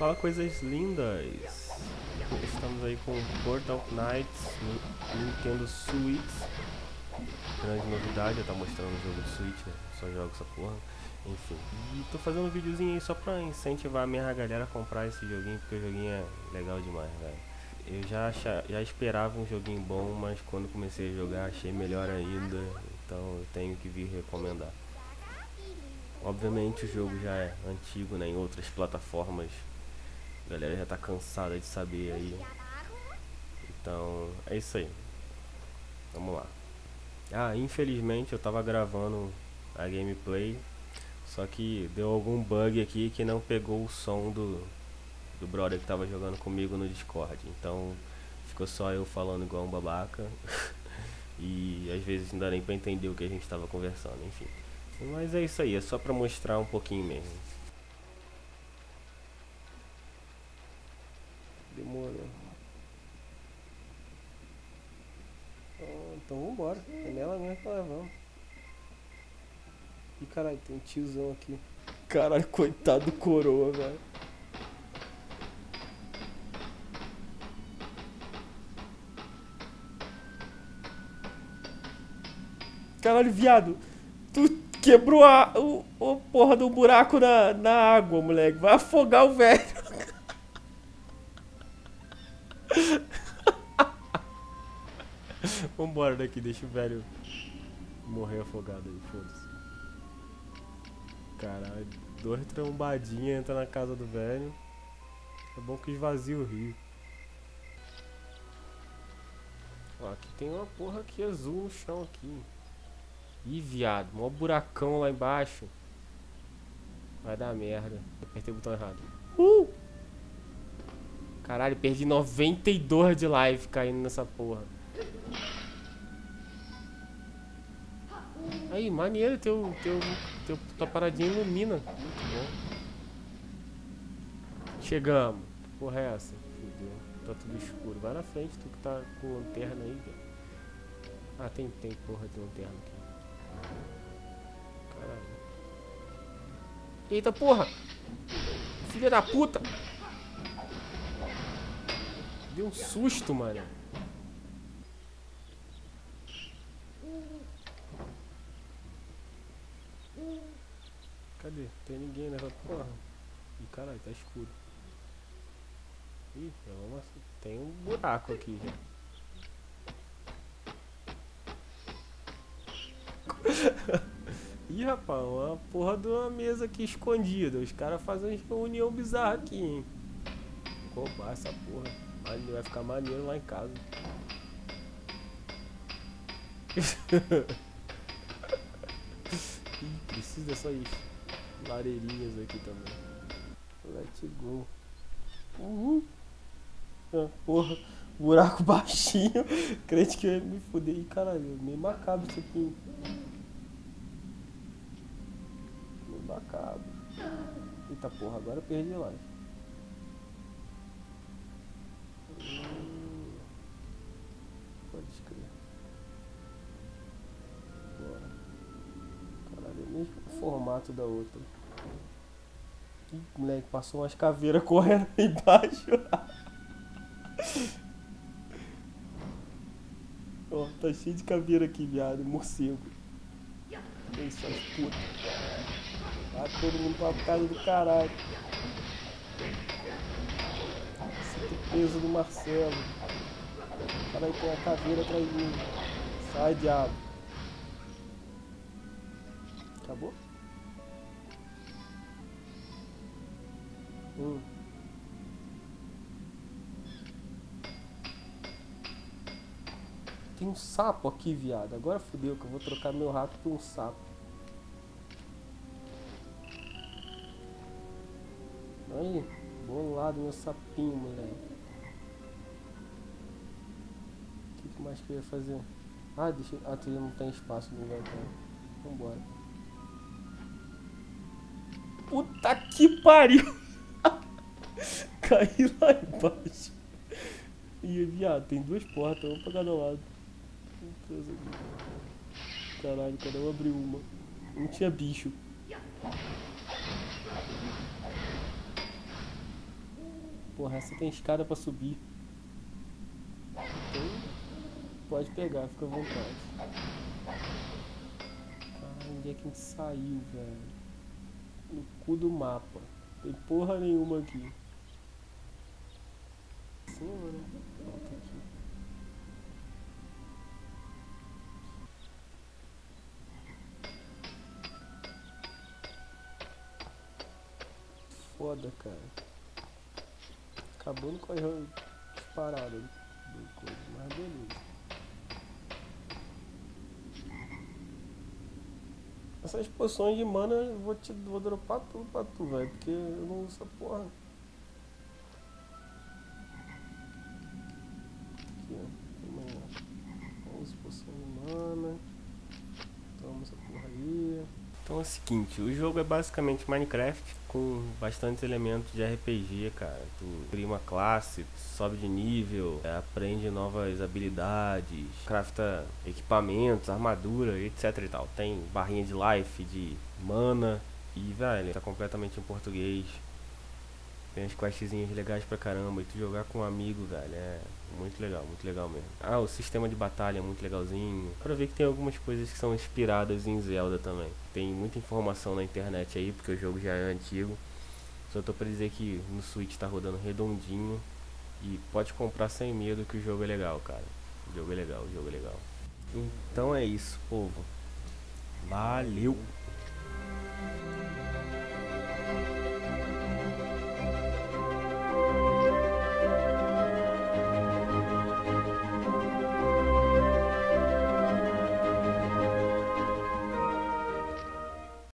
Fala coisas lindas. Estamos aí com Portal Knights no Nintendo Switch. Grande novidade, eu tá mostrando o jogo do Switch, né? Só jogo essa porra. Enfim, e tô fazendo um videozinho aí só pra incentivar a minha galera a comprar esse joguinho, porque o joguinho é legal demais, velho. Eu já esperava um joguinho bom, mas quando comecei a jogar achei melhor ainda, então eu tenho que vir recomendar. Obviamente o jogo já é antigo, né, em outras plataformas, a galera já tá cansada de saber aí. Então é isso aí, vamos lá. Ah, infelizmente eu tava gravando a gameplay, só que deu algum bug aqui que não pegou o som do brother que tava jogando comigo no Discord. Então ficou só eu falando igual um babaca e às vezes não dá nem pra entender o que a gente tava conversando, enfim. Mas é isso aí, é só pra mostrar um pouquinho mesmo. Demorou. Então vambora, é nela mesmo que nós vamos. Ih, caralho, tem um tiozão aqui. Caralho, coitado do coroa, velho. Caralho, viado, tu quebrou o porra do buraco na água, moleque. Vai afogar o velho. Vambora daqui, deixa o velho morrer afogado aí, foda-se. Caralho, 2 trombadinhas entra na casa do velho. É bom que esvazia o rio. Ó, aqui tem uma porra aqui azul no chão aqui. Ih, viado, mó buracão lá embaixo. Vai dar merda. Apertei o botão errado. Caralho, perdi 92 de live caindo nessa porra. Aí, maneiro, tua paradinha ilumina. Muito bom. Chegamos. Porra é essa? Fudeu. Tá tudo escuro. Vai na frente, tu que tá com lanterna aí, velho. Ah, tem porra de lanterna aqui. Caralho. Eita porra! Filha da puta! Deu um susto, mano. Cadê? Tem ninguém nessa porra. Ih, caralho, tá escuro. Ih, vamos... tem um buraco aqui já. Ih, rapaz, uma porra de uma mesa aqui escondida. Os caras fazem uma reunião bizarra aqui, hein. Vou roubar essa porra. Mas vai ficar maneiro lá em casa. Ih, precisa dessas lareirinhas aqui também. Let's go. Ah, porra, buraco baixinho. Crente que eu ia me fuder. Ih, caralho, meio macabro isso aqui. Meio macabro. Eita porra, agora eu perdi live. Pode escrever. Bora. Caralho, é o mesmo formato da outra. Ih, moleque, passou umas caveiras correndo aí embaixo. Ó, tá cheio de caveira aqui, viado. Morcego. É isso, as putas. Vai todo mundo pra casa do caralho. Sinto o peso do Marcelo. Caralho, tem a caveira atrás de mim. Sai, diabo. Acabou? Tem um sapo aqui, viado. Agora fodeu que eu vou trocar meu rato por um sapo. Aí, bolado meu sapinho, moleque. O que mais que eu ia fazer? Ah, deixa... Ah, tu não tem espaço no inventário. Vambora. Puta que pariu! Caí lá embaixo. Ih, viado, tem 2 portas, uma pra cada lado. Caralho, cada um abriu uma. Não tinha bicho. Porra, essa tem escada pra subir. Então, pode pegar, fica à vontade. Caralho, onde é que a gente saiu, velho? No cu do mapa. Tem porra nenhuma aqui. Cima, né? Volta aqui. Foda, cara. Acabando com as paradas do coisa, mas beleza. Essas poções de mana eu vou dropar tudo pra tu, velho, porque eu não uso essa porra. Aqui, ó. Toma 11 poções de mana. Toma essa porra aí. Então é o seguinte, o jogo é basicamente Minecraft com bastantes elementos de RPG, cara. Tu cria uma classe, sobe de nível, aprende novas habilidades, crafta equipamentos, armadura, etc e tal. Tem barrinha de life, de mana e, velho, tá completamente em português. Tem as questzinhas legais pra caramba e tu jogar com um amigo, velho, é muito legal mesmo. Ah, o sistema de batalha é muito legalzinho. Pra ver que tem algumas coisas que são inspiradas em Zelda também. Tem muita informação na internet aí, porque o jogo já é antigo. Só tô pra dizer que no Switch tá rodando redondinho. E pode comprar sem medo que o jogo é legal, cara. O jogo é legal, o jogo é legal. Então é isso, povo. Valeu!